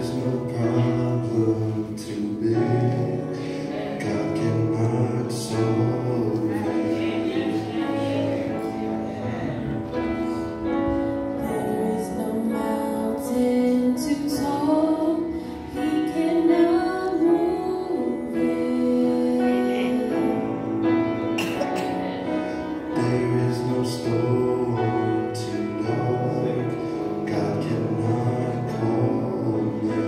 is no problem too big God cannot solve it. There is no mountain too tall He cannot move it. There is no storm too dark God cannot calm it.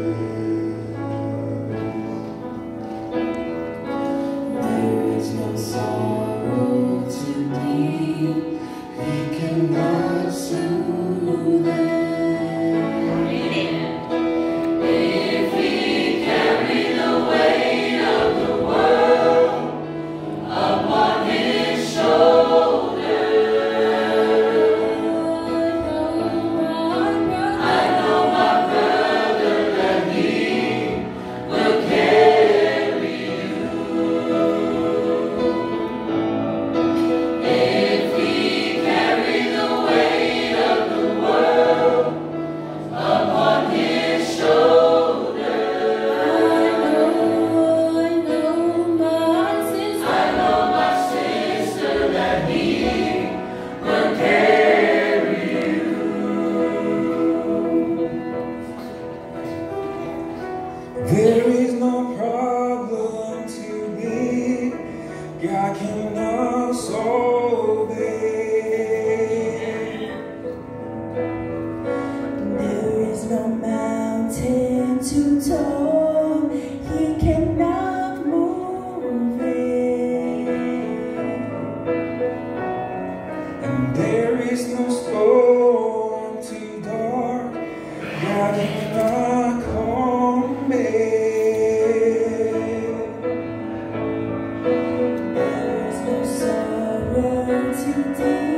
There is no sorrow too deep He cannot soothe it. If He carry the weight of the world upon His shoulders, I know my brother that He will carry you. If He carry the weight of the world upon His shoulders, I know my sister that He will carry you. There is no problem too big God cannot solve it. There is no mountain too tall He cannot move it. And there is no storm too dark God cannot calm it. There is no sorrow too deep